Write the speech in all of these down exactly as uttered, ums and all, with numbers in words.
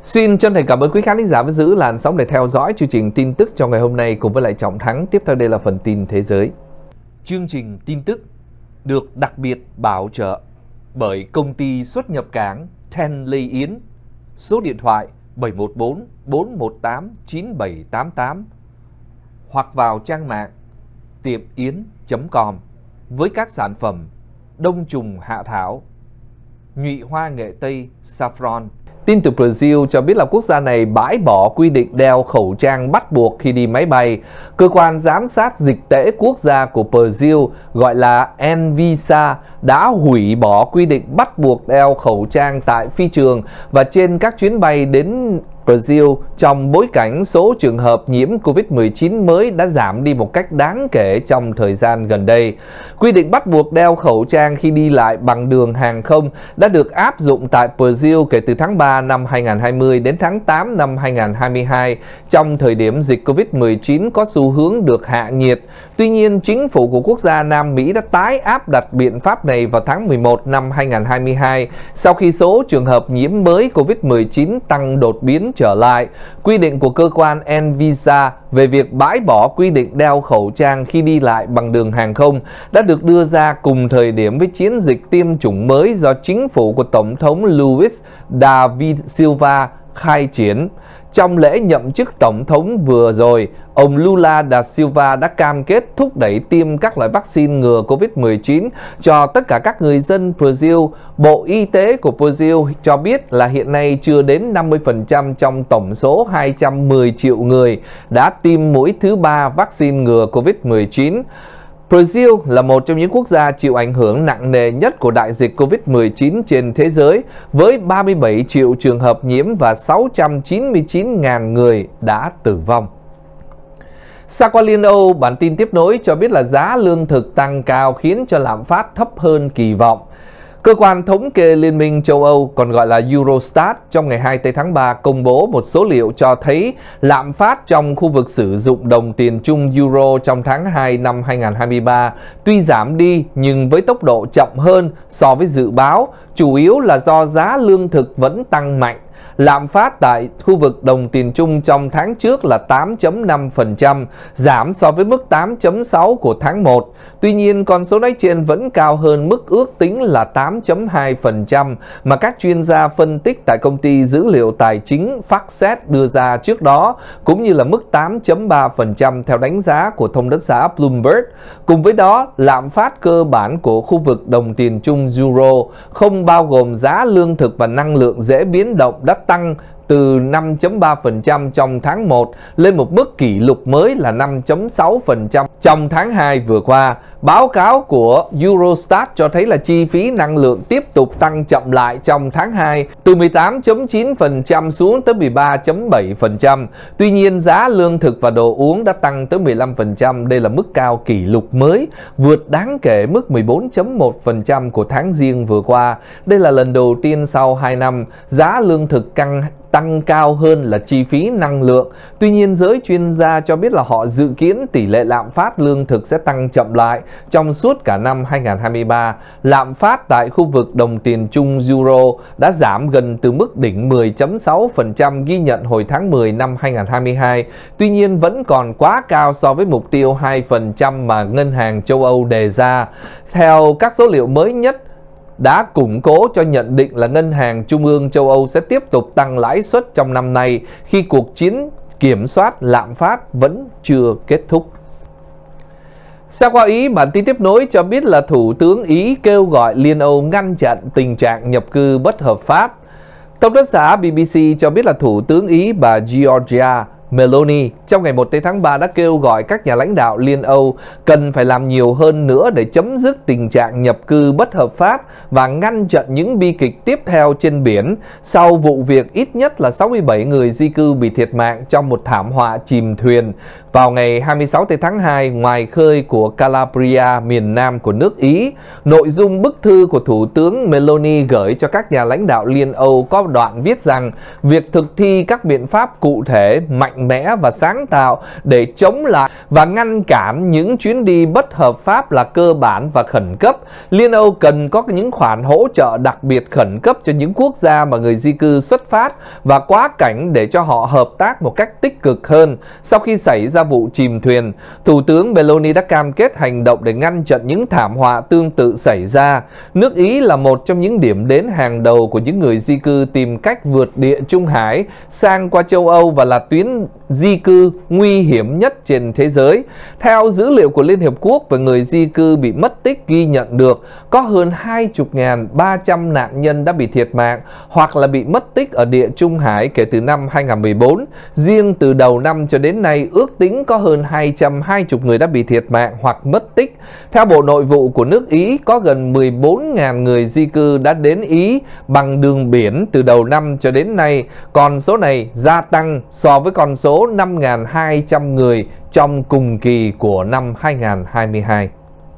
Xin chân thành cảm ơn quý khán thính giả vẫn giữ làn sóng để theo dõi chương trình tin tức cho ngày hôm nay cùng với lại Trọng Thắng. Tiếp theo đây là phần tin thế giới. Chương trình tin tức được đặc biệt bảo trợ bởi công ty xuất nhập cảng Ten Lê Yến, số điện thoại bảy một bốn bốn một tám chín bảy tám tám hoặc vào trang mạng tiệm yến chấm com với các sản phẩm đông trùng hạ thảo, nhụy hoa nghệ tây saffron. Tin từ Brazil cho biết là quốc gia này bãi bỏ quy định đeo khẩu trang bắt buộc khi đi máy bay. Cơ quan giám sát dịch tễ quốc gia của Brazil gọi là Anvisa đã hủy bỏ quy định bắt buộc đeo khẩu trang tại phi trường và trên các chuyến bay đến Brazil trong bối cảnh số trường hợp nhiễm Covid mười chín mới đã giảm đi một cách đáng kể trong thời gian gần đây. Quy định bắt buộc đeo khẩu trang khi đi lại bằng đường hàng không đã được áp dụng tại Brazil kể từ tháng ba năm hai nghìn không trăm hai mươi đến tháng tám năm hai nghìn không trăm hai mươi hai, trong thời điểm dịch Covid mười chín có xu hướng được hạ nhiệt. Tuy nhiên, chính phủ của quốc gia Nam Mỹ đã tái áp đặt biện pháp này vào tháng mười một năm hai nghìn không trăm hai mươi hai sau khi số trường hợp nhiễm mới Covid mười chín tăng đột biến trở lại. Quy định của cơ quan Anvisa về việc bãi bỏ quy định đeo khẩu trang khi đi lại bằng đường hàng không đã được đưa ra cùng thời điểm với chiến dịch tiêm chủng mới do chính phủ của Tổng thống Luiz David Silva khai triển. Trong lễ nhậm chức Tổng thống vừa rồi, ông Lula da Silva đã cam kết thúc đẩy tiêm các loại vaccine ngừa Covid mười chín cho tất cả các người dân Brazil. Bộ Y tế của Brazil cho biết là hiện nay chưa đến năm mươi phần trăm trong tổng số hai trăm mười triệu người đã tiêm mũi thứ ba vaccine ngừa Covid mười chín. Brazil là một trong những quốc gia chịu ảnh hưởng nặng nề nhất của đại dịch Covid mười chín trên thế giới, với ba mươi bảy triệu trường hợp nhiễm và sáu trăm chín mươi chín nghìn người đã tử vong. Xa qua Liên Âu, bản tin tiếp nối cho biết là giá lương thực tăng cao khiến cho lạm phát thấp hơn kỳ vọng. Cơ quan thống kê Liên minh châu Âu, còn gọi là Eurostat, trong ngày hai mươi tư tháng ba công bố một số liệu cho thấy lạm phát trong khu vực sử dụng đồng tiền chung Euro trong tháng hai năm hai nghìn không trăm hai mươi ba tuy giảm đi nhưng với tốc độ chậm hơn so với dự báo, chủ yếu là do giá lương thực vẫn tăng mạnh. Lạm phát tại khu vực đồng tiền chung trong tháng trước là tám phẩy năm phần trăm, giảm so với mức tám phẩy sáu của tháng một. Tuy nhiên, con số nói trên vẫn cao hơn mức ước tính là tám phẩy hai phần trăm mà các chuyên gia phân tích tại công ty dữ liệu tài chính FactSet đưa ra trước đó, cũng như là mức tám phẩy ba phần trăm theo đánh giá của thông tấn xã Bloomberg. Cùng với đó, lạm phát cơ bản của khu vực đồng tiền chung Euro không bao gồm giá lương thực và năng lượng dễ biến động đã tăng từ năm phẩy ba phần trăm trong tháng một lên một mức kỷ lục mới là năm phẩy sáu phần trăm trong tháng hai vừa qua. Báo cáo của Eurostat cho thấy là chi phí năng lượng tiếp tục tăng chậm lại trong tháng hai, từ mười tám phẩy chín phần trăm xuống tới mười ba phẩy bảy phần trăm. Tuy nhiên, giá lương thực và đồ uống đã tăng tới mười lăm phần trăm. Đây là mức cao kỷ lục mới, vượt đáng kể mức mười bốn phẩy một phần trăm của tháng Giêng vừa qua. Đây là lần đầu tiên sau hai năm giá lương thực căng tăng cao hơn là chi phí năng lượng. Tuy nhiên, giới chuyên gia cho biết là họ dự kiến tỷ lệ lạm phát lương thực sẽ tăng chậm lại trong suốt cả năm hai nghìn không trăm hai mươi ba. Lạm phát tại khu vực đồng tiền chung Euro đã giảm gần từ mức đỉnh mười phẩy sáu phần trăm ghi nhận hồi tháng mười năm hai nghìn không trăm hai mươi hai. Tuy nhiên, vẫn còn quá cao so với mục tiêu hai phần trăm mà Ngân hàng châu Âu đề ra. Theo các số liệu mới nhất, đã củng cố cho nhận định là Ngân hàng Trung ương châu Âu sẽ tiếp tục tăng lãi suất trong năm nay khi cuộc chiến kiểm soát lạm phát vẫn chưa kết thúc. Xa qua Ý, bản tin tiếp nối cho biết là Thủ tướng Ý kêu gọi Liên Âu ngăn chặn tình trạng nhập cư bất hợp pháp. Thông tấn xã B B C cho biết là Thủ tướng Ý bà Giorgia Meloni trong ngày một tháng ba đã kêu gọi các nhà lãnh đạo Liên Âu cần phải làm nhiều hơn nữa để chấm dứt tình trạng nhập cư bất hợp pháp và ngăn chặn những bi kịch tiếp theo trên biển sau vụ việc ít nhất là sáu mươi bảy người di cư bị thiệt mạng trong một thảm họa chìm thuyền. Vào ngày hai mươi sáu tháng hai, ngoài khơi của Calabria, miền nam của nước Ý, nội dung bức thư của Thủ tướng Meloni gửi cho các nhà lãnh đạo Liên Âu có đoạn viết rằng việc thực thi các biện pháp cụ thể, mạnh mẽ và sáng tạo để chống lại và ngăn cản những chuyến đi bất hợp pháp là cơ bản và khẩn cấp. Liên Âu cần có những khoản hỗ trợ đặc biệt khẩn cấp cho những quốc gia mà người di cư xuất phát và quá cảnh để cho họ hợp tác một cách tích cực hơn. Sau khi xảy ra vụ chìm thuyền, Thủ tướng Meloni đã cam kết hành động để ngăn chặn những thảm họa tương tự xảy ra. Nước Ý là một trong những điểm đến hàng đầu của những người di cư tìm cách vượt Địa Trung Hải sang qua châu Âu và là tuyến di cư nguy hiểm nhất trên thế giới. Theo dữ liệu của Liên Hiệp Quốc về người di cư bị mất tích ghi nhận được, có hơn hai mươi nghìn ba trăm nạn nhân đã bị thiệt mạng hoặc là bị mất tích ở Địa Trung Hải kể từ năm hai nghìn không trăm mười bốn. Riêng từ đầu năm cho đến nay, ước tính có hơn hai trăm hai mươi người đã bị thiệt mạng hoặc mất tích. Theo Bộ Nội vụ của nước Ý, có gần mười bốn nghìn người di cư đã đến Ý bằng đường biển từ đầu năm cho đến nay. Con số này gia tăng so với con số năm nghìn hai trăm người trong cùng kỳ của năm hai nghìn không trăm hai mươi hai.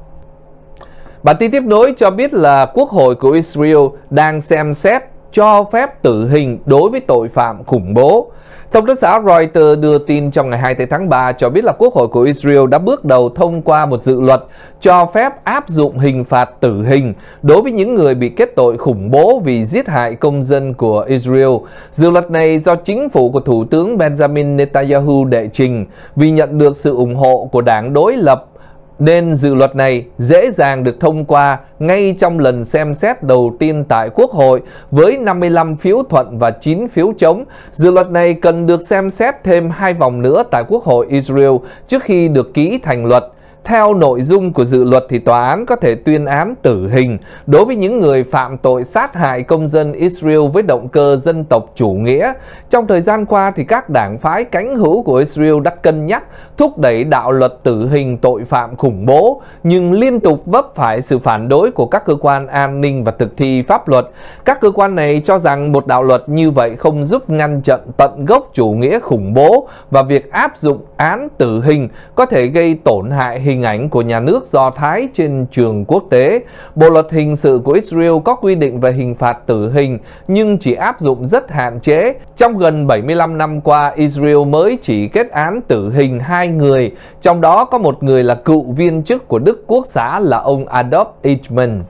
Bản tin tiếp nối cho biết là Quốc hội của Israel đang xem xét cho phép tử hình đối với tội phạm khủng bố. Thông tấn xã Reuters đưa tin trong ngày hai mươi tư tháng ba cho biết là Quốc hội của Israel đã bước đầu thông qua một dự luật cho phép áp dụng hình phạt tử hình đối với những người bị kết tội khủng bố vì giết hại công dân của Israel. Dự luật này do chính phủ của Thủ tướng Benjamin Netanyahu đệ trình. Vì nhận được sự ủng hộ của đảng đối lập, nên dự luật này dễ dàng được thông qua ngay trong lần xem xét đầu tiên tại Quốc hội với năm mươi lăm phiếu thuận và chín phiếu chống. Dự luật này cần được xem xét thêm hai vòng nữa tại Quốc hội Israel trước khi được ký thành luật. Theo nội dung của dự luật thì tòa án có thể tuyên án tử hình đối với những người phạm tội sát hại công dân Israel với động cơ dân tộc chủ nghĩa. Trong thời gian qua thì các đảng phái cánh hữu của Israel đã cân nhắc thúc đẩy đạo luật tử hình tội phạm khủng bố, nhưng liên tục vấp phải sự phản đối của các cơ quan an ninh và thực thi pháp luật. Các cơ quan này cho rằng một đạo luật như vậy không giúp ngăn chặn tận gốc chủ nghĩa khủng bố và việc áp dụng án tử hình có thể gây tổn hại hình ảnh của nhà nước Do Thái trên trường quốc tế. Bộ luật hình sự của Israel có quy định về hình phạt tử hình nhưng chỉ áp dụng rất hạn chế. Trong gần bảy mươi lăm năm qua, Israel mới chỉ kết án tử hình hai người, trong đó có một người là cựu viên chức của Đức Quốc xã là ông Adolf Eichmann.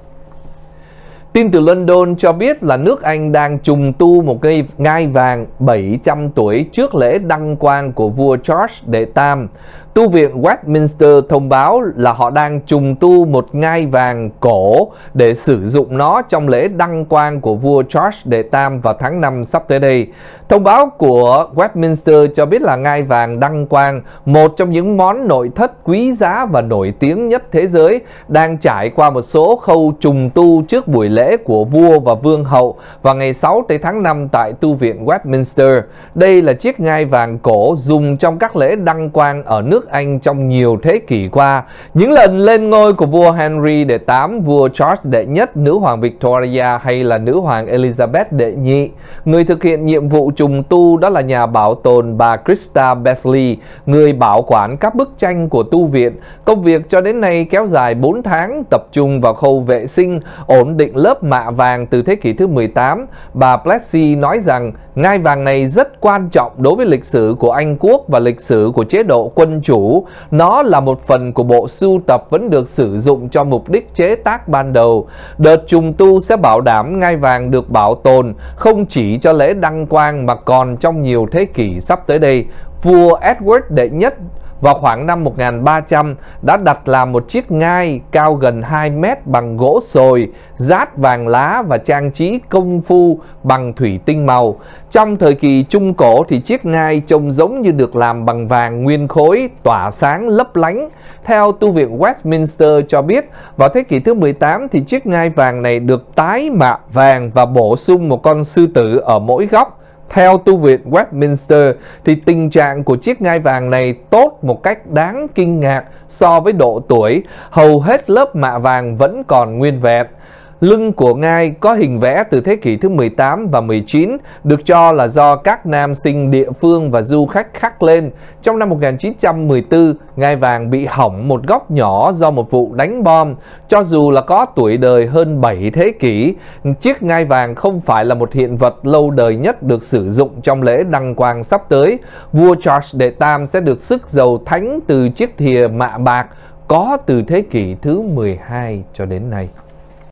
Tin từ London cho biết là nước Anh đang trùng tu một cây ngai vàng bảy trăm tuổi trước lễ đăng quang của vua George đệ tam. Tu viện Westminster thông báo là họ đang trùng tu một ngai vàng cổ để sử dụng nó trong lễ đăng quang của vua George đệ tam vào tháng năm sắp tới đây. Thông báo của Westminster cho biết là ngai vàng đăng quang, một trong những món nội thất quý giá và nổi tiếng nhất thế giới, đang trải qua một số khâu trùng tu trước buổi lễ của vua và vương hậu vào ngày sáu tháng năm tại tu viện Westminster. Đây là chiếc ngai vàng cổ dùng trong các lễ đăng quang ở nước Anh trong nhiều thế kỷ qua. Những lần lên ngôi của vua Henry đệ tám, vua George đệ nhất, nữ hoàng Victoria hay là nữ hoàng Elizabeth đệ nhị. Người thực hiện nhiệm vụ trùng tu đó là nhà bảo tồn bà Krista Besley, người bảo quản các bức tranh của tu viện. Công việc cho đến nay kéo dài bốn tháng, tập trung vào khâu vệ sinh, ổn định lớp mạ vàng từ thế kỷ thứ mười tám. Bà Besley nói rằng ngai vàng này rất quan trọng đối với lịch sử của Anh quốc và lịch sử của chế độ quân chủ. Nó là một phần của bộ sưu tập vẫn được sử dụng cho mục đích chế tác ban đầu. Đợt trùng tu sẽ bảo đảm ngai vàng được bảo tồn không chỉ cho lễ đăng quang mà còn trong nhiều thế kỷ sắp tới đây. Vua Edward đệ nhất vào khoảng năm một nghìn ba trăm đã đặt làm một chiếc ngai cao gần hai mét bằng gỗ sồi, dát vàng lá và trang trí công phu bằng thủy tinh màu. Trong thời kỳ Trung Cổ thì chiếc ngai trông giống như được làm bằng vàng nguyên khối, tỏa sáng lấp lánh. Theo tu viện Westminster cho biết, vào thế kỷ thứ mười tám thì chiếc ngai vàng này được tái mạ vàng và bổ sung một con sư tử ở mỗi góc. Theo tu viện Westminster thì tình trạng của chiếc ngai vàng này tốt một cách đáng kinh ngạc so với độ tuổi, hầu hết lớp mạ vàng vẫn còn nguyên vẹn. Lưng của ngai có hình vẽ từ thế kỷ thứ mười tám và mười chín, được cho là do các nam sinh địa phương và du khách khắc lên. Trong năm một nghìn chín trăm mười tư, ngai vàng bị hỏng một góc nhỏ do một vụ đánh bom. Cho dù là có tuổi đời hơn bảy thế kỷ, chiếc ngai vàng không phải là một hiện vật lâu đời nhất được sử dụng trong lễ đăng quang sắp tới. Vua Charles đệ tam sẽ được sức dầu thánh từ chiếc thìa mạ bạc có từ thế kỷ thứ mười hai cho đến nay.